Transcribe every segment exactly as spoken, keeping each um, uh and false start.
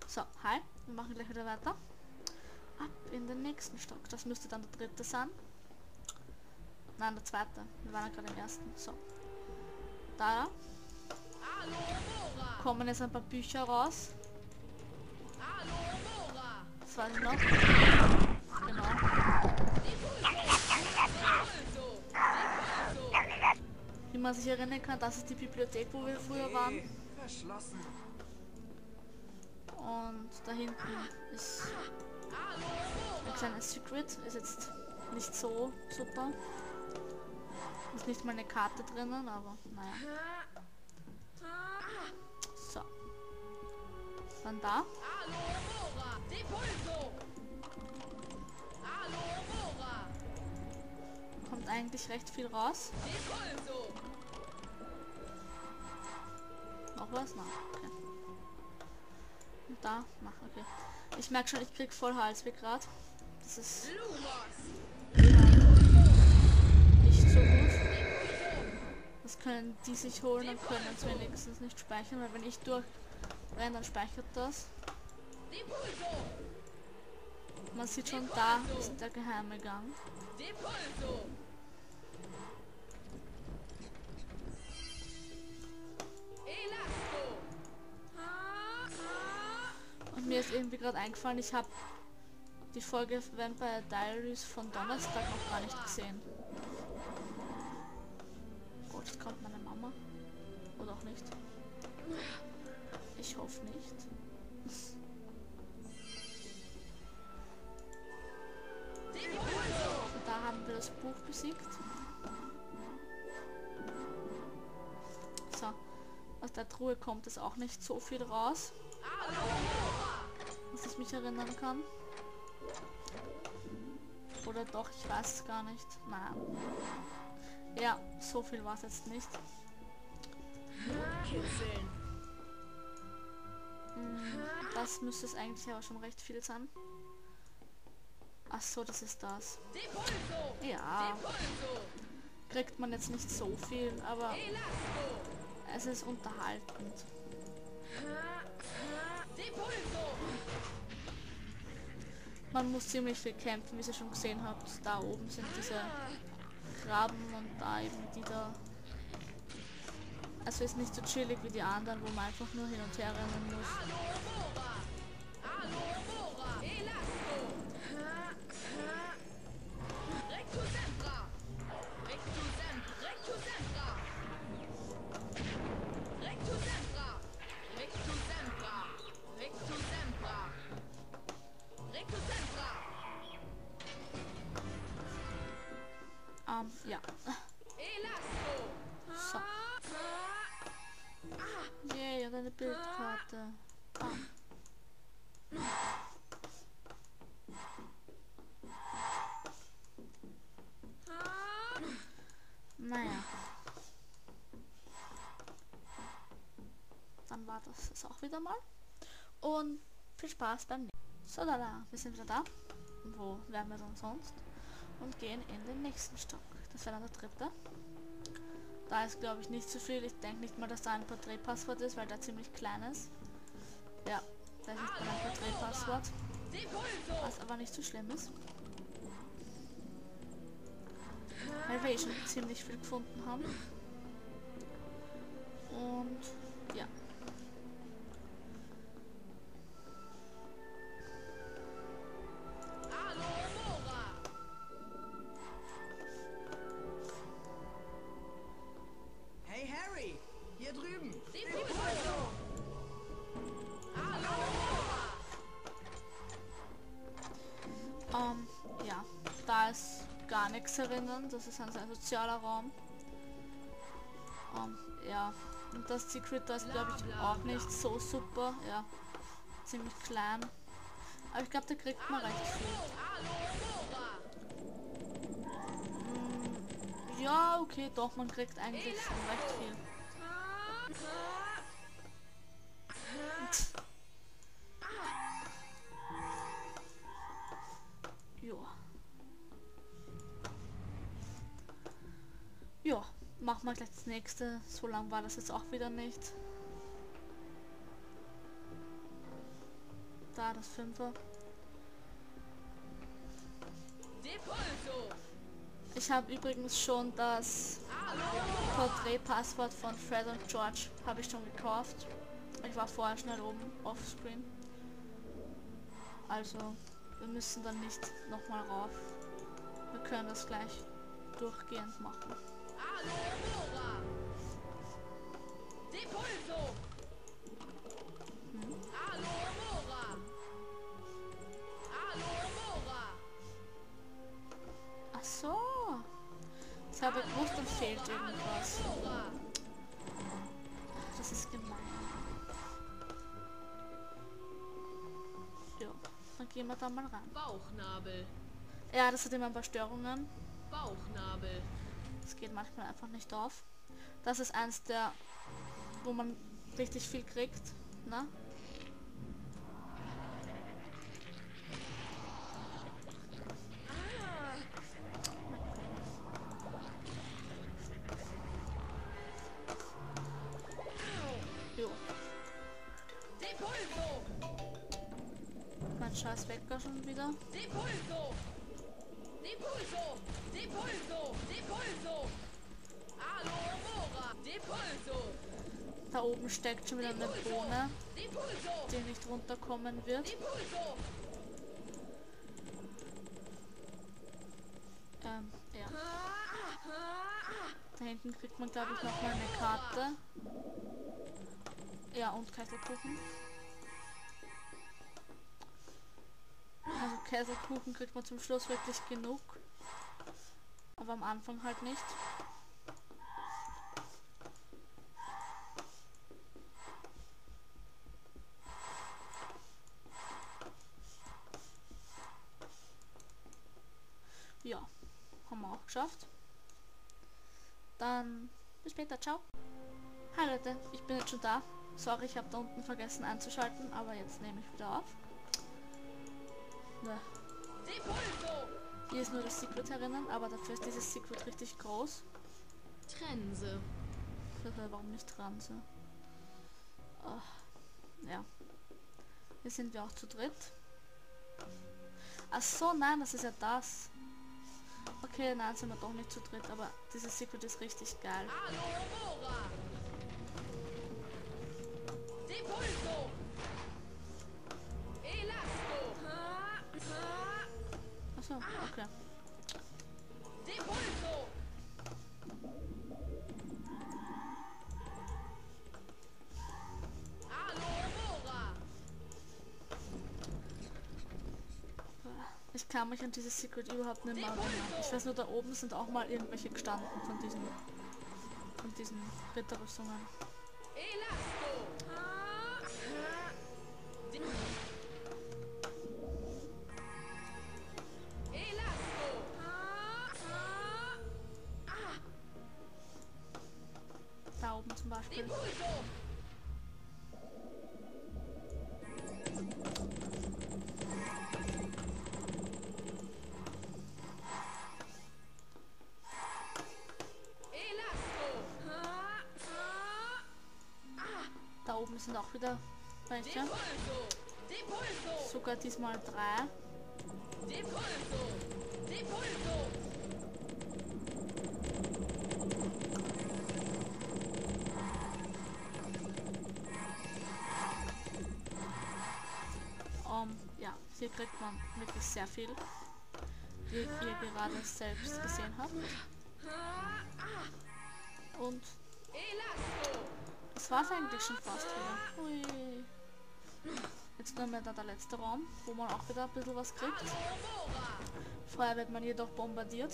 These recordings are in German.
So, hi. Wir machen gleich wieder weiter. Ab in den nächsten Stock. Das müsste dann der dritte sein. Nein, der zweite. Wir waren ja gerade im ersten. So. Da kommen jetzt ein paar Bücher raus. Das weiß ich noch. Genau. Wie man sich erinnern kann, das ist die Bibliothek, wo wir früher waren. Und da hinten ist ein kleines Secret. Ist jetzt nicht so super. Ist nicht mal eine Karte drinnen, aber naja. So. Dann da. Kommt eigentlich recht viel raus. Noch was? Nein. Okay. Und da? Mach, okay. Ich merke schon, ich krieg voll Halsweh gerade. Das ist nicht so gut. Das können die sich holen, dann können es wenigstens nicht speichern, weil wenn ich durchrenne, dann speichert das. Man sieht schon, da ist der geheime Gang. Und mir ist irgendwie gerade eingefallen, ich habe die Folge Vampire Diaries von Donnerstag noch gar nicht gesehen. Oh, jetzt kommt meine Mama. Oder auch nicht. Ich hoffe nicht. Und da haben wir das Buch besiegt. So. Aus der Truhe kommt es auch nicht so viel raus. Dass ich mich erinnern kann. Oder doch, ich weiß es gar nicht. Nein. Ja, so viel war es jetzt nicht. Das müsste es eigentlich aber schon recht viel sein. Ach so, das ist das. Ja. Kriegt man jetzt nicht so viel, aber es ist unterhaltend. Man muss ziemlich viel kämpfen, wie ihr schon gesehen habt. Da oben sind diese Graben und da eben die da. Also ist nicht so chillig wie die anderen, wo man einfach nur hin und her rennen muss. Ähm, ja. So. Yay, und eine Bildkarte. Ah. Naja. Dann war das es auch wieder mal. Und viel Spaß beim nächsten. So, da, da. Wir sind wieder da. Wo wären wir dann sonst? Und gehen in den nächsten Stock. Das wäre dann der dritte. Da ist, glaube ich, nicht so viel. Ich denke nicht mal, dass da ein Porträtpasswort ist, weil der ziemlich klein ist. Ja, da ist nicht mal ein Porträtpasswort. Was aber nicht so schlimm ist. Weil wir eh schon ziemlich viel gefunden haben. Und ja. Ähm, ja, da ist gar nichts erinnern, das ist ein sehr sozialer Raum. Ähm, ja, und das Secret da ist, glaube ich, auch nicht so super, ja, ziemlich klein. Aber ich glaube, da kriegt man recht viel. Mm, ja, okay, doch, man kriegt eigentlich schon recht viel. Ja, machen wir gleich das nächste. So lang war das jetzt auch wieder nicht. da, das Fünfer. Ich habe übrigens schon das Porträtpasswort von Fred und George habe ich schon gekauft. Ich war vorher schnell oben offscreen. Also wir müssen dann nicht nochmal rauf. Wir können das gleich durchgehend machen. Hm. Ach so. Ich habe gewusst, dann fehlt irgendwas. Das ist gemein. Ja, dann gehen wir da mal ran. Bauchnabel. Ja, das hat immer ein paar Störungen. Bauchnabel. Das geht manchmal einfach nicht auf. Das ist eins der, wo man richtig viel kriegt, ne? Jo. Mein scheiß Wecker schon wieder. Depulso! Depulso! Depulso! Depulso! Alomora! Depulso! Da oben steckt schon wieder eine Bohne, Depulso! die nicht runterkommen wird. Depulso! Ähm, ja. Da hinten kriegt man, glaube ich, noch mal eine Karte. Ja, und Käsekuchen. Also Käsekuchen kriegt man zum Schluss wirklich genug. Aber am Anfang halt nicht. Ja, haben wir auch geschafft. Dann bis später, ciao. Hi Leute, ich bin jetzt schon da. Sorry, ich habe da unten vergessen einzuschalten, aber jetzt nehme ich wieder auf. Ne. Hier ist nur das Secret herinnen, aber dafür ist dieses Secret richtig groß. Trense. Warum nicht Transe? Oh, ja. Hier sind wir auch zu dritt. Ach so, nein, das ist ja das. Okay, nein, sind wir doch nicht zu dritt, aber dieses Secret ist richtig geil. Alomora! Depulso! Elasto! Achso, okay. Depulso! Alomora! Ich kann mich an dieses Secret überhaupt nicht mehr erinnern. Ich weiß nur, da oben sind auch mal irgendwelche gestanden von diesen, von diesen Ritterrüstungen. Elasto! Elasto! Da oben zum Beispiel. Depulso! Da oben sind auch wieder welche. Depulso! Depulso! Sogar diesmal drei. Depulso! Depulso! Um, ja, hier kriegt man wirklich sehr viel, wie ihr gerade selbst gesehen habt. Und Elasto! das war's eigentlich schon fast wieder. Ui. Jetzt nur mehr da der letzte Raum, wo man auch wieder ein bisschen was kriegt. Vorher wird man jedoch bombardiert.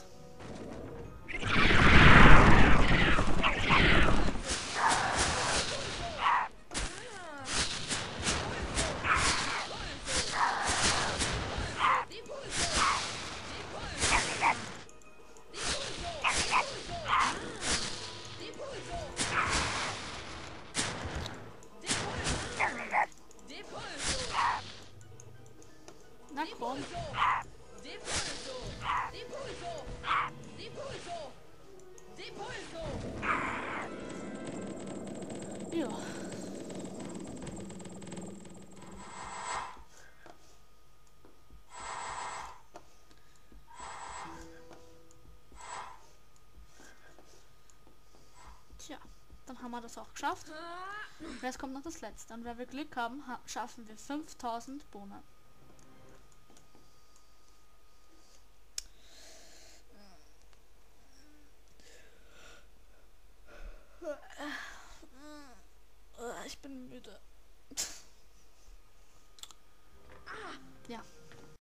Na komm. Depulso! Depulso! Depulso! Depulso! Ja. Dann haben wir das auch geschafft. Und jetzt kommt noch das letzte. Und wenn wir Glück haben, ha schaffen wir fünftausend Bohnen.